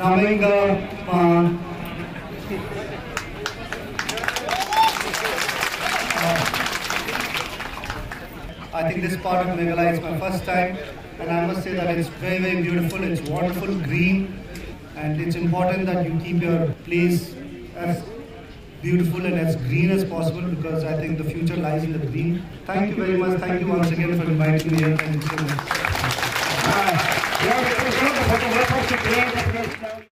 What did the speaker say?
humming I think this part of Meghalaya is my first time, and I must say that it's very, very beautiful. It's wonderful, green, and it's important that you keep your place as beautiful and as green as possible, because I think the future lies in the green. Thank you very much. Thank you once again for inviting me here. Thank you so much.